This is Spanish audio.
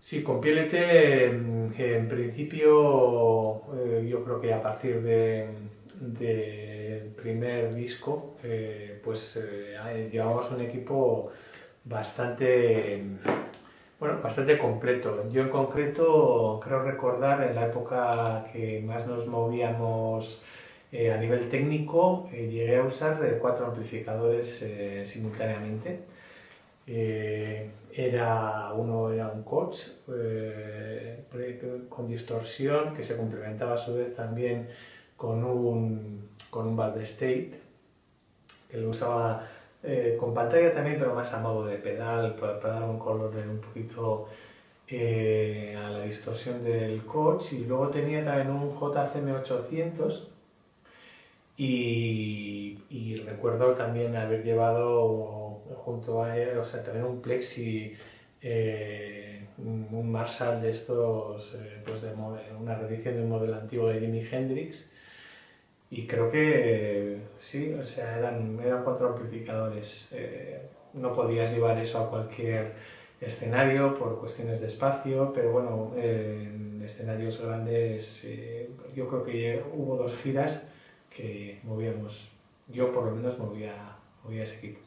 Sí, con PLT en principio yo creo que a partir del primer disco llevamos un equipo bastante, bueno, bastante completo. Yo en concreto creo recordar en la época que más nos movíamos a nivel técnico, llegué a usar 4 amplificadores simultáneamente. Uno era un coach con distorsión que se complementaba a su vez también con un Valve State que lo usaba con pantalla también, pero más a modo de pedal para dar un color un poquito a la distorsión del coach. Y luego tenía también un JCM 800 y recuerdo también haber llevado junto a él, o sea, también un Plexi, un Marshall de estos, pues una reedición de un modelo antiguo de Jimi Hendrix. Y creo que sí, o sea, eran 4 amplificadores. No podías llevar eso a cualquier escenario por cuestiones de espacio, pero bueno, en escenarios grandes yo creo que hubo 2 giras que movíamos, yo por lo menos movía ese equipo.